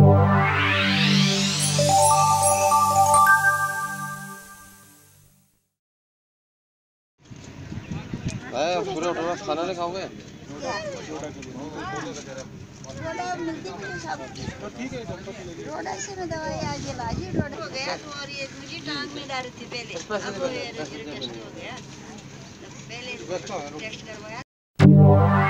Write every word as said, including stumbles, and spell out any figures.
पूरा पूरा खाना नहीं खाओगे? रोड़ा से मैं दवाई आज लाजी रोड़ा हो गया और ये मुझे टांग में डाल थी पहले, अब ये टेस्ट हो गया, पहले टेस्ट करवाया।